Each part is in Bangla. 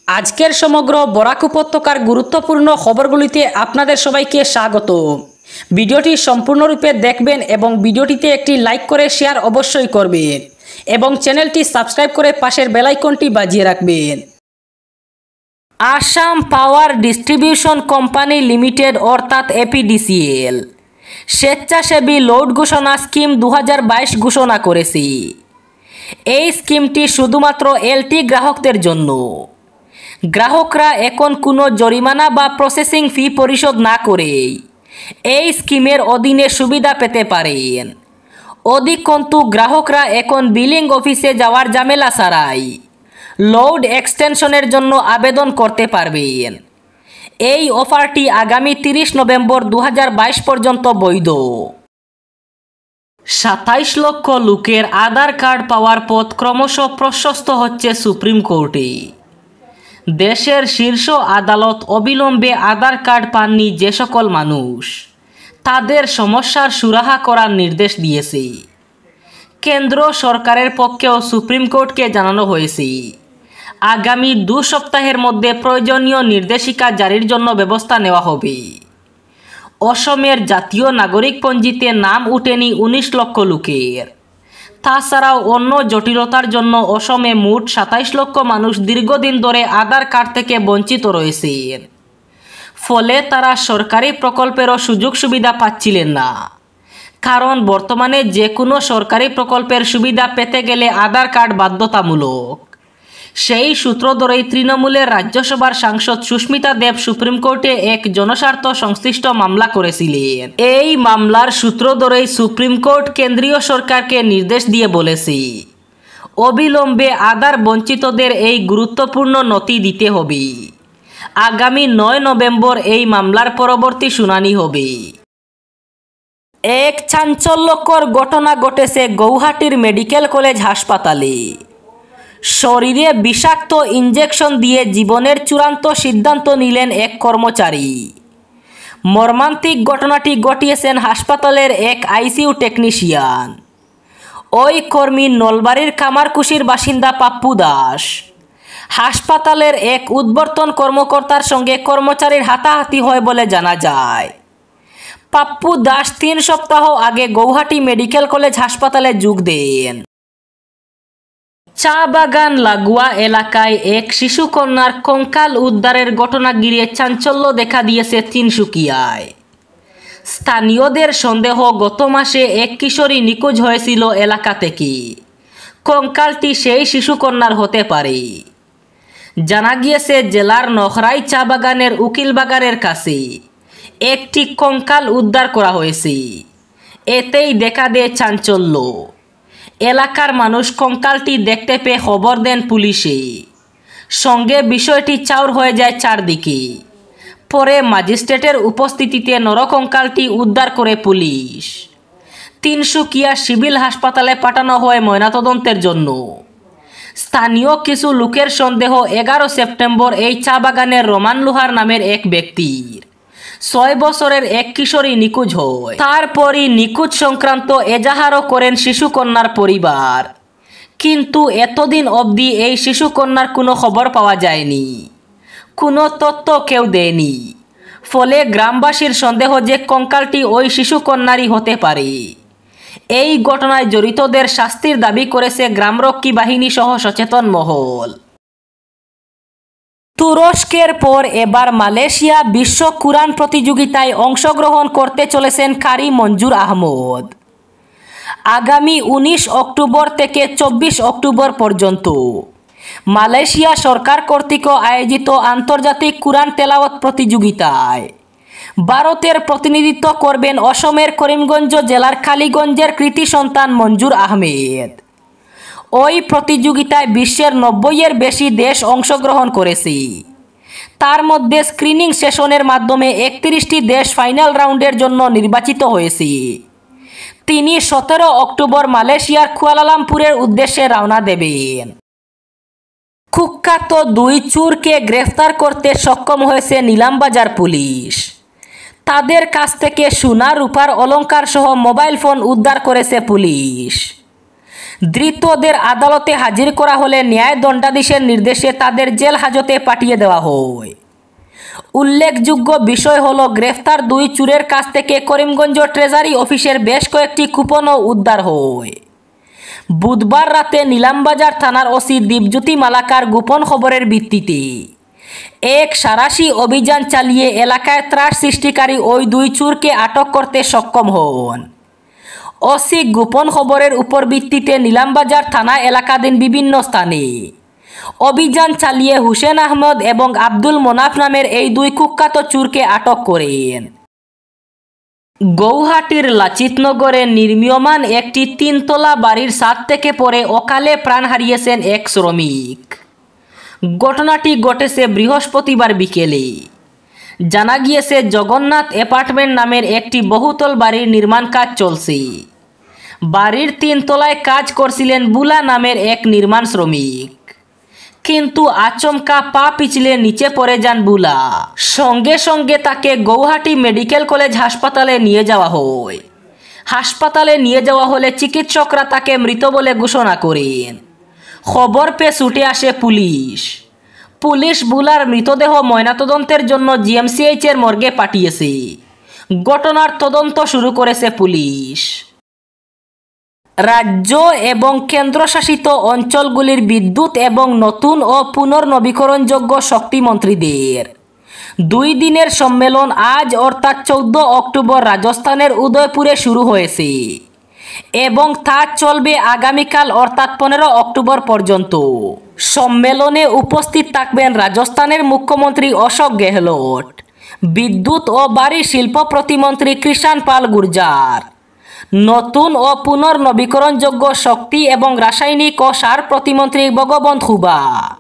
আজকের সমগ্র বরাক উপত্যকার গুরুত্বপূর্ণ খবরগুলিতে আপনাদের সবাইকে স্বাগত। ভিডিওটি সম্পূর্ণরূপে দেখবেন এবং ভিডিওটিতে একটি লাইক করে শেয়ার অবশ্যই করবেন এবং চ্যানেলটি সাবস্ক্রাইব করে পাশের বেল আইকনটি বাজিয়ে রাখবেন। Assam power distribution company limited অর্থাৎ এপিডিসিএল স্বেচ্ছাসেবী লোড ঘোষণা স্কিম 2022 ঘোষণা করেছে। এই স্কিমটি শুধুমাত্র এলটি গ্রাহকদের জন্য। গ্রাহকরা এখন কোনো জরিমানা বা প্রসেসিং ফি পরিশোধ না করেই এই স্কিমের অধীনে সুবিধা পেতে পারেন। অধিকন্তু গ্রাহকরা এখন বিলিং অফিসে যাওয়ার ঝামেলা ছাড়াই লোড এক্সটেনশনের জন্য আবেদন করতে পারবেন। এই অফারটি আগামী 30 নভেম্বর 2022 পর্যন্ত বৈধ। 27 লক্ষ লোকের আধার কার্ড পাওয়ার পথ ক্রমশ প্রশস্ত হচ্ছে সুপ্রিম কোর্টে। দেশের শীর্ষ আদালত অবিলম্বে আধার কার্ড পাননি যে সকল মানুষ, তাদের সমস্যার সুরাহা করার নির্দেশ দিয়েছে। কেন্দ্র সরকারের পক্ষেও সুপ্রিম কোর্টকে জানানো হয়েছে আগামী 2 সপ্তাহের মধ্যে প্রয়োজনীয় নির্দেশিকা জারির জন্য ব্যবস্থা নেওয়া হবে। অসমের জাতীয় নাগরিকপঞ্জিতে নাম উঠেনি 19 লক্ষ লোকের। তাছাড়াও অন্য জটিলতার জন্য অসমে মোট 27 লক্ষ মানুষ দীর্ঘদিন ধরে আধার কার্ড থেকে বঞ্চিত রয়েছেন। ফলে তারা সরকারি প্রকল্পেরও সুযোগ সুবিধা পাচ্ছিলেন না। কারণ বর্তমানে যে কোনো সরকারি প্রকল্পের সুবিধা পেতে গেলে আধার কার্ড বাধ্যতামূলক। সেই সূত্র ধরেই তৃণমূলের রাজ্যসভার সাংসদ সুস্মিতা দেব সুপ্রিম কোর্টে এক জনস্বার্থ সংশ্লিষ্ট মামলা করেছিলেন। এই মামলার সূত্র ধরেই সুপ্রিম কোর্ট কেন্দ্রীয় সরকারকে নির্দেশ দিয়ে বলেছে অবিলম্বে আধার বঞ্চিতদের এই গুরুত্বপূর্ণ নথি দিতে হবে। আগামী 9 নভেম্বর এই মামলার পরবর্তী শুনানি হবে। এক চাঞ্চল্যকর ঘটনা ঘটেছে গৌহাটির মেডিকেল কলেজ হাসপাতালে। শরীরে বিষাক্ত ইঞ্জেকশন দিয়ে জীবনের চূড়ান্ত সিদ্ধান্ত নিলেন এক কর্মচারী। মর্মান্তিক ঘটনাটি ঘটিয়েছেন হাসপাতালের এক আইসিইউ টেকনিশিয়ান। ওই কর্মী নলবাড়ির কামারকুশির বাসিন্দা পাপ্পু দাস। হাসপাতালের এক উদ্বর্তন কর্মকর্তার সঙ্গে কর্মচারীর হাতাহাতি হয় বলে জানা যায়। পাপ্পু দাস 3 সপ্তাহ আগে গৌহাটি মেডিকেল কলেজ হাসপাতালে যোগ দেন। চা বাগান লাগোয়া এলাকায় এক শিশু কন্যার কঙ্কাল উদ্ধারের ঘটনা ঘিরে চাঞ্চল্য দেখা দিয়েছে তিনসুকিয়ায়। স্থানীয়দের সন্দেহ গত মাসে এক কিশোরী নিখোঁজ হয়েছিল এলাকা থেকে। কঙ্কালটি সেই শিশু কন্যার হতে পারে। জানা গিয়েছে জেলার নখরাই চা বাগানের উকিল বাগানের কাছে একটি কঙ্কাল উদ্ধার করা হয়েছে। এতেই দেখা দেয় চাঞ্চল্য। এলাকার মানুষ কঙ্কালটি দেখতে পেয়ে খবর দেন পুলিশে। সঙ্গে বিষয়টি চাউর হয়ে যায় চারদিকে। পরে ম্যাজিস্ট্রেটের উপস্থিতিতে নরকঙ্কালটি উদ্ধার করে পুলিশ। তিনসুকিয়া সিভিল হাসপাতালে পাঠানো হয় ময়নাতদন্তের জন্য। স্থানীয় কিছু লোকের সন্দেহ 11 সেপ্টেম্বর এই চা বাগানের রোমান লোহার নামের এক ব্যক্তির 6 বছরের এক কিশোরী নিখোঁজ হয়। তারপরই নিখোঁজ সংক্রান্ত এজাহারও করেন শিশু কন্যার পরিবার। কিন্তু এতদিন অবধি এই শিশু কন্যার কোনো খবর পাওয়া যায়নি, কোনো তথ্য কেউ দেয়নি। ফলে গ্রামবাসীর সন্দেহ যে কঙ্কালটি ওই শিশু কন্যারই হতে পারে। এই ঘটনায় জড়িতদের শাস্তির দাবি করেছে গ্রামরক্ষী বাহিনী সহ সচেতন মহল। তুরস্কের পর এবার মালয়েশিয়া বিশ্ব কুরআন প্রতিযোগিতায় অংশগ্রহণ করতে চলেছেন কারি মঞ্জুর আহমদ। আগামী 19 অক্টোবর থেকে 24 অক্টোবর পর্যন্ত মালয়েশিয়া সরকার কর্তৃক আয়োজিত আন্তর্জাতিক কুরআন তেলাওয়াত প্রতিযোগিতায় ভারতের প্রতিনিধিত্ব করবেন অসমের করিমগঞ্জ জেলার কালীগঞ্জের কৃতি সন্তান মঞ্জুর আহমেদ। ওই প্রতিযোগিতায় বিশ্বের 90-এর বেশি দেশ অংশগ্রহণ করেছে। তার মধ্যে স্ক্রিনিং সেশনের মাধ্যমে 31টি দেশ ফাইনাল রাউন্ডের জন্য নির্বাচিত হয়েছে। তিনি 17 অক্টোবর মালয়েশিয়ার কুয়ালালামপুরের উদ্দেশ্যে রওনা দেবেন। কুখ্যাত 2 চোরকে গ্রেফতার করতে সক্ষম হয়েছে নিলামবাজার পুলিশ। তাদের কাছ থেকে সোনা রূপার অলংকার সহ মোবাইল ফোন উদ্ধার করেছে পুলিশ। ধৃতদের আদালতে হাজির করা হলে ন্যায় দণ্ডাধীশের নির্দেশে তাদের জেল হাজতে পাঠিয়ে দেওয়া হয়। উল্লেখযোগ্য বিষয় হল গ্রেফতার দুই চোরের কাছ থেকে করিমগঞ্জ ট্রেজারি অফিসের বেশ কয়েকটি কুপনও উদ্ধার হয়। বুধবার রাতে নিলামবাজার থানার ওসি দীপজ্যোতি মালাকার গোপন খবরের ভিত্তিতে এক সাঁড়াশি অভিযান চালিয়ে এলাকায় ত্রাস সৃষ্টিকারী ওই দুই চোরকে আটক করতে সক্ষম হন। ওসি গোপন খবরের উপর ভিত্তিতে নিলামবাজার থানা এলাকাধীন বিভিন্ন স্থানে অভিযান চালিয়ে হুসেন আহমদ এবং আব্দুল মোনাফ নামের এই দুই কুখ্যাত চোরকে আটক করেন। গৌহাটির লাচিতনগরে নির্মীয়মান একটি 3 তলা বাড়ির ছাদ থেকে পড়ে অকালে প্রাণ হারিয়েছেন এক শ্রমিক। ঘটনাটি ঘটেছে বৃহস্পতিবার বিকেলে। জানা গিয়েছে জগন্নাথ অ্যাপার্টমেন্ট নামের একটি বহুতল বাড়ির নির্মাণ কাজ চলছে। বাড়ির 3 তলায় কাজ করছিলেন বুলা নামের এক নির্মাণ শ্রমিক, কিন্তু আচমকা পা পিছলে নিচে পড়ে যান বুলা। সঙ্গে সঙ্গে তাকে গৌহাটি মেডিকেল কলেজ হাসপাতালে নিয়ে যাওয়া হয়। হাসপাতালে নিয়ে যাওয়া হলে চিকিৎসকরা তাকে মৃত বলে ঘোষণা করেন। খবর পেয়ে ছুটে আসে পুলিশ বুলার মৃতদেহ ময়নাতদন্তের জন্য জিএমসিএইচের মর্গে পাঠিয়েছে। ঘটনার তদন্ত শুরু করেছে পুলিশ। রাজ্য এবং কেন্দ্রশাসিত অঞ্চলগুলির বিদ্যুৎ এবং নতুন ও পুনর্নবীকরণযোগ্য শক্তিমন্ত্রীদের 2 দিনের সম্মেলন আজ অর্থাৎ 14 অক্টোবর রাজস্থানের উদয়পুরে শুরু হয়েছে এবং তা চলবে আগামীকাল অর্থাৎ 15 অক্টোবর পর্যন্ত। সম্মেলনে উপস্থিত থাকবেন রাজস্থানের মুখ্যমন্ত্রী অশোক গেহলোট, বিদ্যুৎ ও বাড়ি শিল্প প্রতিমন্ত্রী কৃষাণ পাল গুর্জার, নতুন ও পুনর্নবীকরণযোগ্য শক্তি এবং রাসায়নিক ও সার প্রতিমন্ত্রী ভগবন্ত খুবা।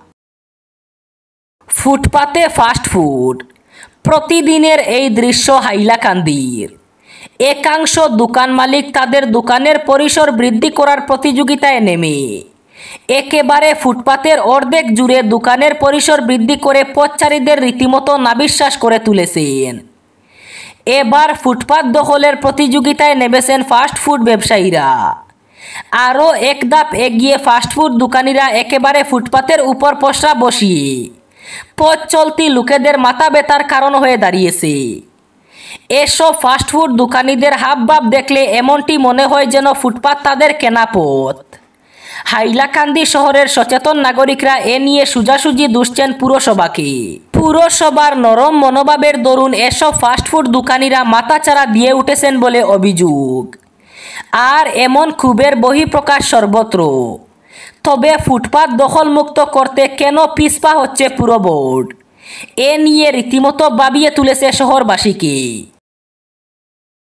ফুটপাতে ফাস্ট ফুড, প্রতিদিনের এই দৃশ্য হাইলাকান্দির। একাংশ দোকান মালিক তাদের দোকানের পরিসর বৃদ্ধি করার প্রতিযোগিতায় নেমে একেবারে ফুটপাতের অর্ধেক জুড়ে দোকানের পরিসর বৃদ্ধি করে পথচারীদের রীতিমতো নাবিশ্বাস করে তুলেছেন। এবার ফুটপাত দখলের প্রতিযোগিতায় নেমেছেন ফাস্টফুড ব্যবসায়ীরা। আরও এক ধাপ এগিয়ে ফাস্টফুড দোকানিরা একেবারে ফুটপাতের উপর পসরা বসিয়ে পথ চলতি লোকেদের মাথা ব্যথার কারণ হয়ে দাঁড়িয়েছে। এসব ফাস্টফুড দোকানিদের হাবভাব দেখলে এমনটি মনে হয় যেন ফুটপাত তাদের কেনা পথ। হাইলাকান্দি শহরের সচেতন নাগরিকরা এ নিয়ে সোজাসুজি দুষছেন পুরসভাকে। পুরসভার নরম মনোভাবের দরুন এসব ফাস্টফুড দোকানিরা মাথাচাড়া দিয়ে উঠেছেন বলে অভিযোগ। আর এমন ক্ষোভের বহিঃপ্রকাশ সর্বত্র। তবে ফুটপাত দখলমুক্ত করতে কেন পিছপা হচ্ছে পুর বোর্ড, এ নিয়ে রীতিমতো ভাবিয়ে তুলেছে শহরবাসীকে।